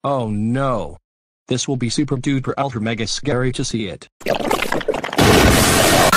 Oh no. This will be super duper ultra mega scary to see it.